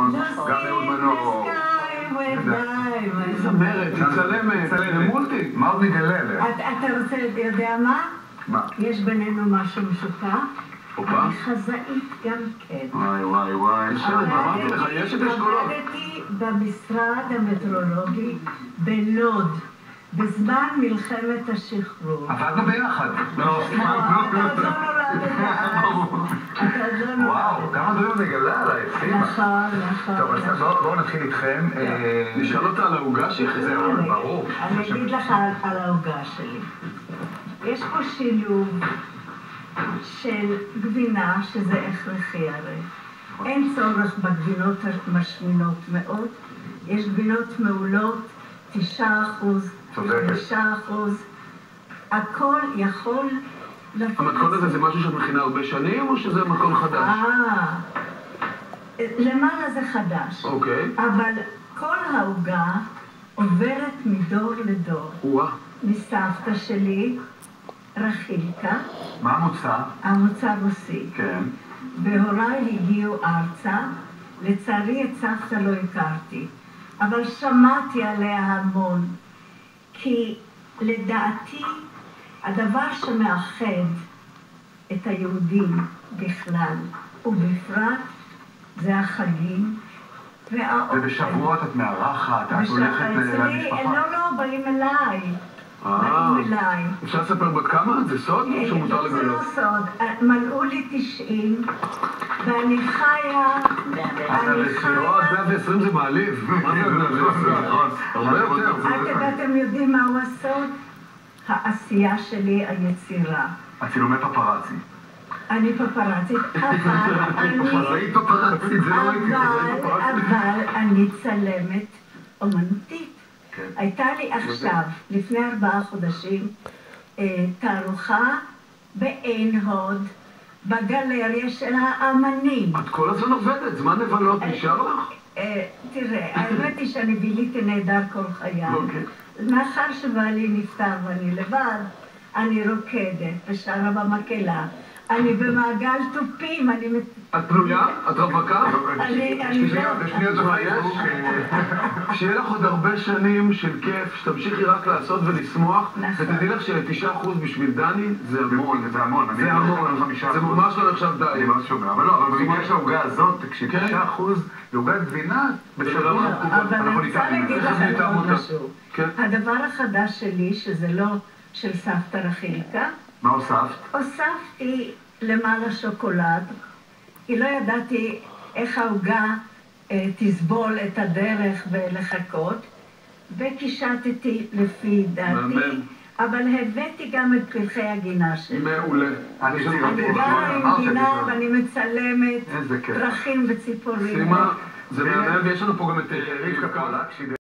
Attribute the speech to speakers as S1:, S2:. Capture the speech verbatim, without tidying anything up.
S1: גם אהוד מנור.
S2: איזה מרד, תצלמת, למולטי.
S1: מה עוד נגלה?
S3: אתה רוצה, יודע מה?
S1: מה?
S3: יש בינינו משהו משותף. אני חזאית גם כן.
S1: וואי וואי וואי.
S2: אמרתי לך, יש את אשכולות.
S3: עבדתי במשרד המטרולוגי בלוד, בזמן מלחמת השחרור.
S1: עבדנו ביחד. לא,
S3: אתה עוד לא נולדת אז.
S1: וואו, כמה דברים נגלה עליי, סימה.
S3: נכון, נכון.
S1: טוב, אז בואו נתחיל איתכם.
S2: נשאל אותה על העוגה שלך.
S1: זהו, ברור.
S3: אני אגיד לך על העוגה שלי. יש פה שילוב של גבינה, שזה הכרחי הרי. אין צורך בגבינות המשמינות מאוד. יש גבינות מעולות, תשעה אחוז, חמישה אחוז. הכל יכול לתת...
S2: המתכון הזה זה משהו שאת מכינה הרבה שנים, או שזה מתכון חדש?
S3: אה, למעלה זה חדש.
S2: אוקיי.
S3: אבל כל העוגה עוברת מדור לדור.
S2: וואה.
S3: מסבתא שלי, רחילקה.
S1: מה המוצא?
S3: המוצא רוסי.
S1: כן.
S3: והוריי הגיעו ארצה, לצערי את סבתא לא הכרתי, אבל שמעתי עליה המון, כי לדעתי הדבר שמאחד את היהודים בכלל ובפרט זה החגים והאוכל.
S1: ובשבועות את מארחת, את הולכת למשפחה.
S3: לא, לא, באים אליי.
S2: אה,
S3: באים אליי.
S2: אפשר לספר בת כמה? זה סוד או שמותר
S3: זה
S2: לגלות?
S3: לא סוד. מלאו לי תשעים, ואני חיה... אני חיה...
S2: לא, עד מאה ועשרים זה מעליב. מה זה מאה ועשרים? הרבה יותר.
S3: אתם יודעים מהו הסוד? העשייה שלי, היצירה.
S1: הצילומי פפרצי.
S3: אני פפרצית, אבל אני...
S1: חזאית פפרצית, זה לא הייתי, חזאית פפרצית.
S3: אבל אני צלמת אומנותית.
S1: כן.
S3: הייתה לי עכשיו, לפני ארבעה חודשים, תערוכה בעין הוד, בגלריה של האמנים.
S2: את כל הזמן עובדת, זמן לבלות נשאר לך?
S3: תראה, האמת היא שאני ביליתי נהדר כל חיי. מאחר שבעלי נפטר ואני לבד, אני רוקדת ושרה במקהלה. אני במעגל תופים, אני...
S2: את פנויה? את רווקה?
S3: אני...
S1: יש לי עוד בפייסבוק.
S2: שיהיה לך עוד הרבה שנים של כיף, שתמשיכי רק לעשות ולשמוח, ותדעי לך שתשעה אחוז בשביל דני זה המון.
S1: זה המון,
S2: זה המון. זה ממש לא נחשב די.
S1: אני מאוד שומע. אבל לא, אבל במקרה של העוגה הזאת, כשתשעה אחוז לעוגת גבינה, בשבוע
S3: אבל אני רוצה להגיד לכם עוד משהו. הדבר החדש שלי, שזה לא של סבתא רחילקה,
S1: מה הוספת?
S3: הוספתי למעלה שוקולד, כי לא ידעתי איך העוגה אה, תסבול את הדרך ולחכות, וקישטתי לפי דעתי, אבל הבאתי גם את פרחי הגינה שלי.
S2: מעולה.
S3: אני גרה עם גינה ואני מצלמת פרחים וציפורים.
S2: סימה, זה מהמם, ויש לנו פה גם את רבקה קלה.